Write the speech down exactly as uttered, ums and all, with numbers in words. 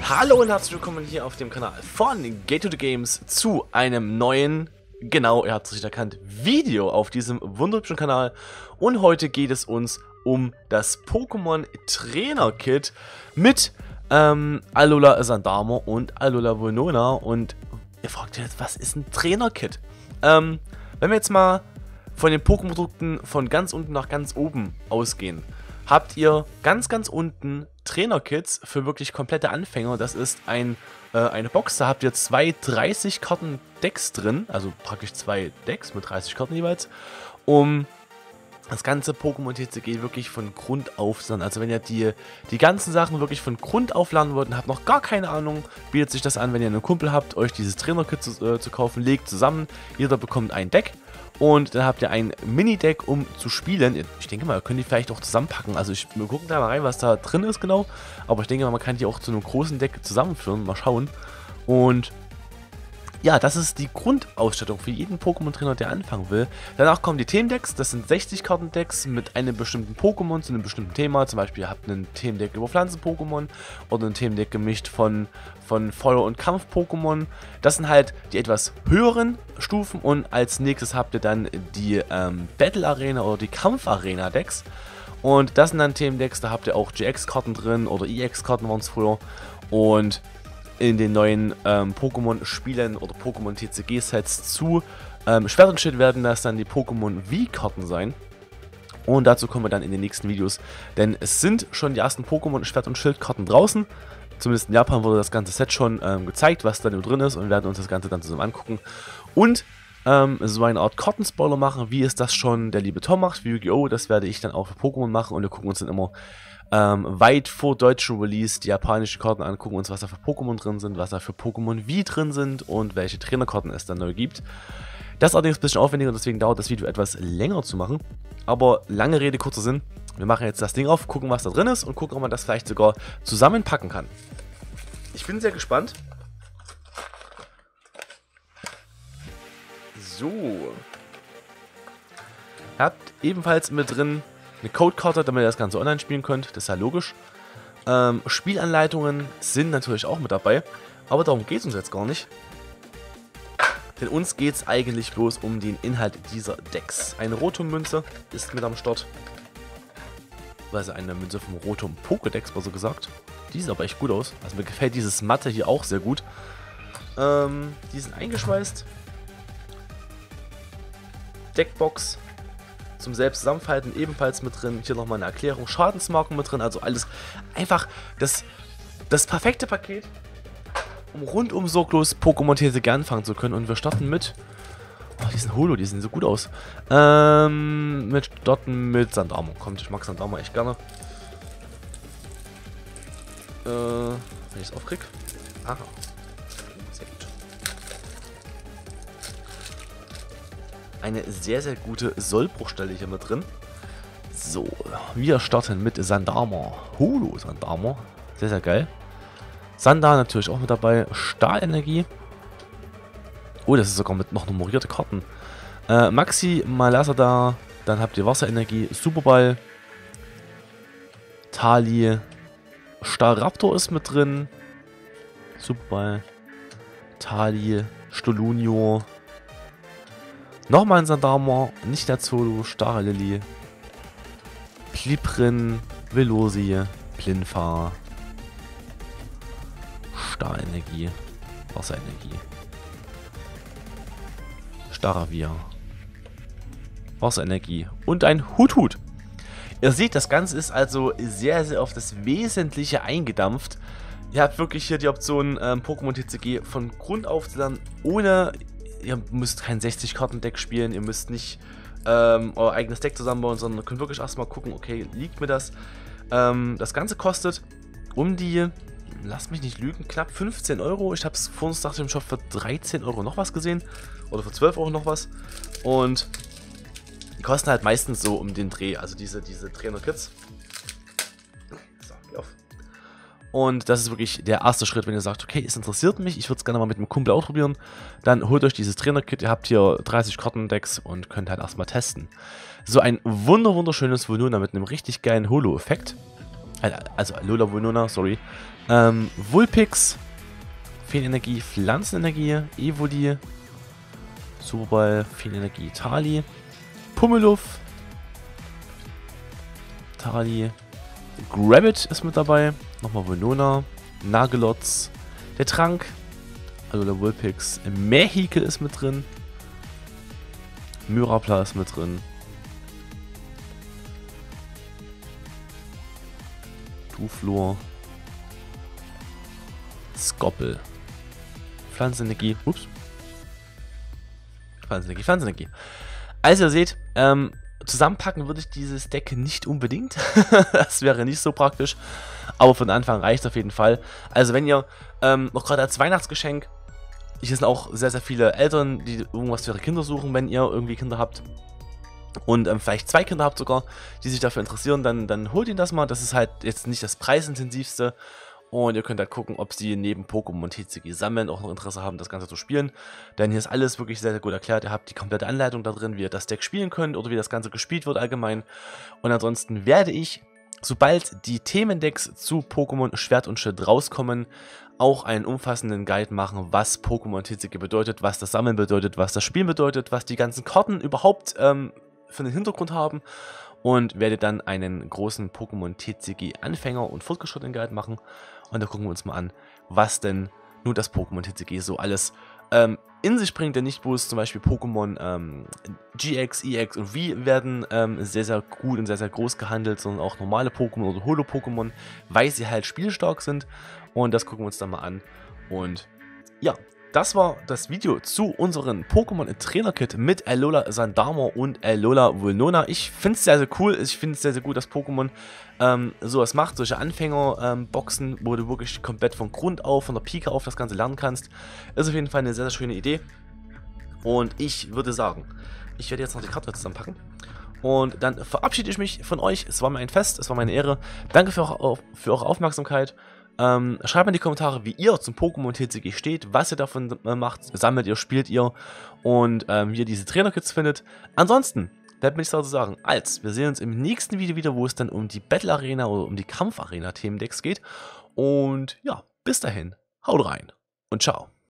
Hallo und herzlich willkommen hier auf dem Kanal von Gate to the Games zu einem neuen, genau, ihr habt es richtig erkannt, Video auf diesem wunderschönen Kanal. Und heute geht es uns um das Pokémon Trainer Kit mit ähm, Alola Sandamo und Alola Venona. Und ihr fragt euch jetzt, was ist ein Trainer Kit? Ähm, wenn wir jetzt mal von den Pokémon-Produkten von ganz unten nach ganz oben ausgehen, habt ihr ganz ganz unten Trainer-Kits für wirklich komplette Anfänger. Das ist ein, äh, eine Box, da habt ihr zwei dreißig Karten Decks drin, also praktisch zwei Decks mit dreißig Karten jeweils, um das ganze Pokémon T C G wirklich von Grund auf zu lernen. Also wenn ihr die, die ganzen Sachen wirklich von Grund auf lernen wollt und habt noch gar keine Ahnung, bietet sich das an, wenn ihr einen Kumpel habt, euch dieses Trainer-Kit zu, äh, zu kaufen, legt zusammen, jeder bekommt ein Deck. Und dann habt ihr ein Mini-Deck, um zu spielen. Ich denke mal, ihr könnt die vielleicht auch zusammenpacken. Also ich, wir gucken da mal rein, was da drin ist genau. Aber ich denke mal, man kann die auch zu einem großen Deck zusammenführen. Mal schauen. Und ja, das ist die Grundausstattung für jeden Pokémon-Trainer, der anfangen will. Danach kommen die Themendecks. Das sind sechzig Karten-Decks mit einem bestimmten Pokémon zu einem bestimmten Thema. Zum Beispiel ihr habt ein Themendeck über Pflanzen-Pokémon oder ein Themendeck gemischt von, von Feuer- und Kampf-Pokémon. Das sind halt die etwas höheren Stufen. Und als nächstes habt ihr dann die ähm, Battle-Arena oder die Kampf-Arena-Decks. Und das sind dann Themendecks, da habt ihr auch G X-Karten drin oder E X-Karten waren es früher. Und in den neuen ähm, Pokémon-Spielen oder Pokémon-T C G-Sets zu ähm, Schwert und Schild werden das dann die Pokémon V-Karten sein. Und dazu kommen wir dann in den nächsten Videos, denn es sind schon die ersten Pokémon Schwert und Schild-Karten draußen. Zumindest in Japan wurde das ganze Set schon ähm, gezeigt, was da drin ist, und wir werden uns das Ganze dann zusammen angucken. Und ähm, so eine Art Kartenspoiler machen, wie es das schon der liebe Tom macht für Yu-Gi-Oh! Das werde ich dann auch für Pokémon machen, und wir gucken uns dann immer Ähm, weit vor deutschem Release die japanische Karten an, gucken uns, was da für Pokémon drin sind, was da für Pokémon V drin sind und welche Trainerkarten es dann neu gibt. Das ist allerdings ein bisschen aufwendiger, deswegen dauert das Video etwas länger zu machen. Aber lange Rede, kurzer Sinn. Wir machen jetzt das Ding auf, gucken, was da drin ist und gucken, ob man das vielleicht sogar zusammenpacken kann. Ich bin sehr gespannt. So. Ihr habt ebenfalls mit drin eine Codekarte, damit ihr das Ganze online spielen könnt, das ist ja logisch. Ähm, Spielanleitungen sind natürlich auch mit dabei, aber darum geht es uns jetzt gar nicht. Denn uns geht es eigentlich bloß um den Inhalt dieser Decks. Eine Rotom-Münze ist mit am Start. Also eine Münze vom Rotom Pokédex, war so gesagt. Die sieht aber echt gut aus. Also mir gefällt dieses Matte hier auch sehr gut. Ähm, die sind eingeschweißt. Deckbox zum selbst zusammenfalten ebenfalls mit drin. Hier nochmal eine Erklärung, Schadensmarken mit drin, also alles einfach das, das perfekte Paket, um rundum sorglos Pokémon T C G anfangen zu können. Und wir starten mit, oh, die sind Holo, die sehen so gut aus. Ähm, mit starten mit Sandamo. Kommt, ich mag Sandamo echt gerne. Äh, wenn ich es aufkrieg. Aha. Sehr gut. Eine sehr, sehr gute Sollbruchstelle hier mit drin. So, wir starten mit Sandamo. Holo Sandamo. Sehr, sehr geil. Sandar natürlich auch mit dabei. Stahlenergie. Oh, das ist sogar mit noch nummerierte Karten. Äh, Maxi, Malasada. Dann habt ihr Wasserenergie. Superball. Tali. Staraptor ist mit drin. Superball. Tali. Stolunio. Nochmal ein Sandamo, nicht der Zolo, Starlilly, Pliprin, Velosi, Plinfa, Stahlenergie, Wasserenergie, Staravia, Wasserenergie und ein Huthut. Ihr seht, das Ganze ist also sehr, sehr auf das Wesentliche eingedampft. Ihr habt wirklich hier die Option, ähm, Pokémon T C G von Grund auf zu lernen, ohne... Ihr müsst kein sechzig Karten Deck spielen, ihr müsst nicht ähm, euer eigenes Deck zusammenbauen, sondern ihr könnt wirklich erstmal gucken, okay, liegt mir das. Ähm, das Ganze kostet um die, lasst mich nicht lügen, knapp fünfzehn Euro. Ich habe es vor uns nach dem Shop für dreizehn Euro noch was gesehen. Oder für zwölf Euro noch was. Und die kosten halt meistens so um den Dreh, also diese, diese Trainer-Kits. So, geh auf. Und das ist wirklich der erste Schritt, wenn ihr sagt, okay, es interessiert mich, ich würde es gerne mal mit einem Kumpel ausprobieren, dann holt euch dieses Trainer-Kit, ihr habt hier dreißig Kartendecks und könnt halt erstmal testen. So ein wunder wunderschönes Venona mit einem richtig geilen Holo-Effekt. Also Alola Venona, sorry. Ähm, Vulpix, Feenenergie, Pflanzenenergie, Evoli, Superball, Feenenergie, Tali, Pummeluff, Tali, Grabbit ist mit dabei, nochmal Venona, Nagelotz, der Trank, also der Vulpix, Mehikel ist mit drin, Myrapla ist mit drin, Duflor, Skoppel, Pflanzenenergie, ups, Pflanzenenergie, Pflanzenenergie. Also ihr seht, ähm, zusammenpacken würde ich dieses Deck nicht unbedingt, das wäre nicht so praktisch, aber von Anfang reicht es auf jeden Fall. Also wenn ihr ähm, noch gerade als Weihnachtsgeschenk, hier sind auch sehr, sehr viele Eltern, die irgendwas für ihre Kinder suchen, wenn ihr irgendwie Kinder habt. Und ähm, vielleicht zwei Kinder habt sogar, die sich dafür interessieren, dann, dann holt ihn das mal. Das ist halt jetzt nicht das preisintensivste. Und ihr könnt halt gucken, ob sie neben Pokémon und T C G sammeln auch noch Interesse haben, das Ganze zu spielen. Denn hier ist alles wirklich sehr, sehr gut erklärt. Ihr habt die komplette Anleitung da drin, wie ihr das Deck spielen könnt oder wie das Ganze gespielt wird allgemein. Und ansonsten werde ich, sobald die Themendecks zu Pokémon Schwert und Schild rauskommen, auch einen umfassenden Guide machen, was Pokémon T C G bedeutet, was das Sammeln bedeutet, was das Spielen bedeutet, was die ganzen Karten überhaupt ähm, für einen Hintergrund haben. Und werde dann einen großen Pokémon T C G Anfänger und fortgeschrittenen Guide machen. Und da gucken wir uns mal an, was denn nur das Pokémon T C G so alles ähm, in sich bringt. Denn nicht bloß zum Beispiel Pokémon ähm, G X, E X und V werden ähm, sehr, sehr gut und sehr, sehr groß gehandelt, sondern auch normale Pokémon oder Holo-Pokémon, weil sie halt spielstark sind. Und das gucken wir uns dann mal an. Und ja, das war das Video zu unserem Pokémon Trainer Kit mit Alola Sandama und Alola Vulnona. Ich finde es sehr, sehr cool. Ich finde es sehr, sehr gut, dass Pokémon ähm, sowas macht. Solche Anfänger-Boxen, ähm, wo du wirklich komplett von Grund auf, von der Pike auf das Ganze lernen kannst. Ist auf jeden Fall eine sehr, sehr schöne Idee. Und ich würde sagen, ich werde jetzt noch die Karte zusammenpacken. Und dann verabschiede ich mich von euch. Es war mir ein Fest, es war meine Ehre. Danke für eure, für eure Aufmerksamkeit. Ähm, schreibt mir in die Kommentare, wie ihr zum Pokémon T C G steht, was ihr davon äh, macht, sammelt ihr, spielt ihr und ähm, wie ihr diese Trainer-Kits findet. Ansonsten bleibt mir nichts dazu sagen, als wir sehen uns im nächsten Video wieder, wo es dann um die Battle Arena oder um die Kampf Arena Themendecks geht. Und ja, bis dahin, haut rein und ciao.